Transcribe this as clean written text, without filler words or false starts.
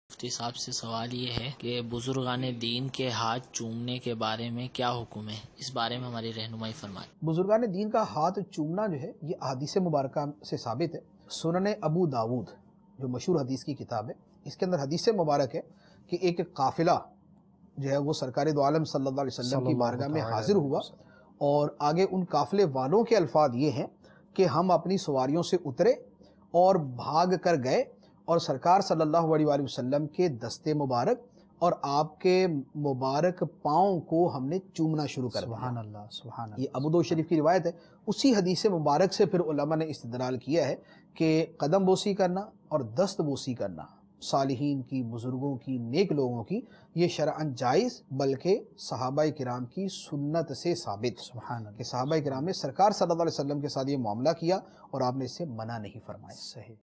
मुफ्ती साहब से सवाल ये है कि बुजुर्गाने दीन के हाथ चूमने के बारे में क्या हुक्म है, इस बारे में हमारी रहनुमाई फरमाएं। बुजुर्गान दीन का हाथ चूमना जो है ये हदीस मुबारका से साबित है। सुनन अबू दाऊद जो मशहूर हदीस की किताब है, इसके अंदर हदीस मुबारक है कि एक काफिला जो है वो सरकार दो आलम सल्लल्लाहु अलैहि वसल्लम की बारगाह में हाजिर हुआ और आगे उन काफिले वालों के अल्फाज ये हैं कि हम अपनी सवारियों से उतरे और भाग कर गए और सरकार सल्लल्लाहु अलैहि वसल्लम के दस्ते मुबारक और आपके मुबारक पाँव को हमने चूमना शुरू कर दिया। सुभान अल्लाह, सुभान अल्लाह। ये अबू दाऊद शरीफ की रिवायत है। उसी हदीस मुबारक से फिर उलमा ने इस्तिदलाल किया है कि कदम बोसी करना और दस्त बोसी करना सालिहीन की, बुजुर्गों की, नेक लोगों की, ये शरअन जायज़ बल्कि सहाबाए किराम की सुन्नत से साबित कि सहाबाए किराम ने सरकार सल्लल्लाहु अलैहि वसल्लम के साथ ये मामला किया और आपने इससे मना नहीं फरमाया। सही।